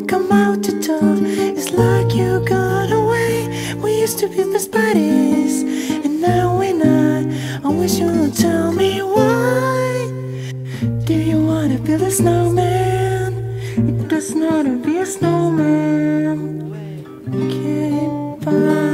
come out the door. It's like you got away. We used to be best buddies, and now we're not. I wish you would tell me why. Do you wanna build a snowman? It doesn't wanna be a snowman. Okay, bye.